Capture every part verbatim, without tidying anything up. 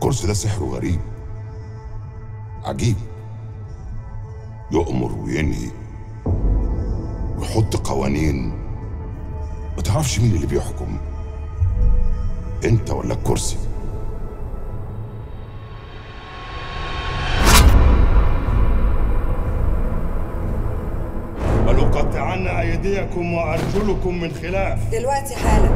الكرسي ده سحره غريب عجيب، يؤمر وينهي ويحط قوانين، ما تعرفش مين اللي بيحكم، انت ولا الكرسي. ولأقطعن أيديكم وأرجلكم من خلاف. دلوقتي حالا.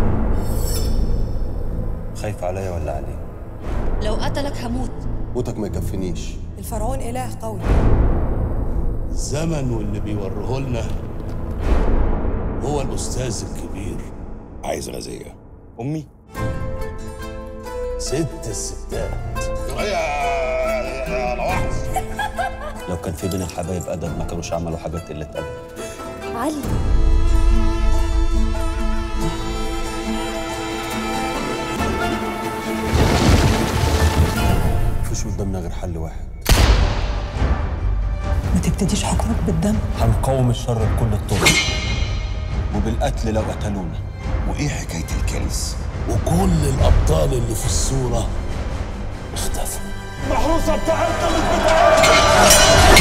خايف عليا ولا عليه؟ لو قتلك هموت. موتك ما يكفينيش. الفرعون إله قوي. الزمن واللي بيوريه لنا هو الأستاذ الكبير. عايز غازية. أمي؟ ست الستات. يا لوحظ. لو كان في بين الحبايب أدب ما كانوش عملوا حاجات قلة أدب. علي مفيش قدامنا غير حل واحد. ما تبتديش حكمك بالدم. هنقاوم الشر بكل الطرق وبالقتل لو قتلونا. وايه حكاية الكنز؟ وكل الأبطال اللي في الصورة اختفوا. المحروسة بتاعتنا مش بتاعتنا.